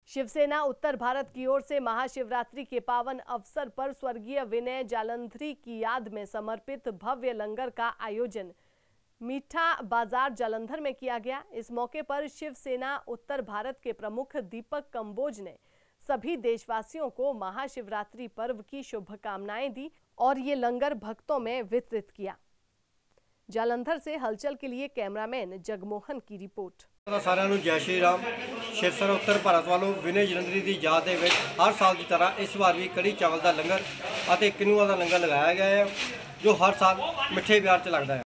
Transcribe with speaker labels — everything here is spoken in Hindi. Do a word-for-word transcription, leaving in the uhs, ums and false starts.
Speaker 1: शिवसेना उत्तर भारत की ओर से महाशिवरात्रि के पावन अवसर पर स्वर्गीय विनय जालंधरी की याद में समर्पित भव्य लंगर का आयोजन मीठा बाजार जालंधर में किया गया। इस मौके पर शिवसेना उत्तर भारत के प्रमुख दीपक कंबोज ने सभी देशवासियों को महाशिवरात्रि पर्व की शुभकामनाएं दी और ये लंगर भक्तों में वितरित किया। जालंधर से हलचल के लिए कैमरामैन जगमोहन की रिपोर्ट।
Speaker 2: साਰਿਆਂ ਨੂੰ जय श्री राम। शिवसेना उत्तर भारत वालों विनय जालंधरी की याद ਦੇ ਵਿੱਚ हर साल की तरह इस बार भी कड़ी चावल का लंगर और किनुआ का लंगर लगाया गया है, जो हर साल मिठे प्यार च लगता है।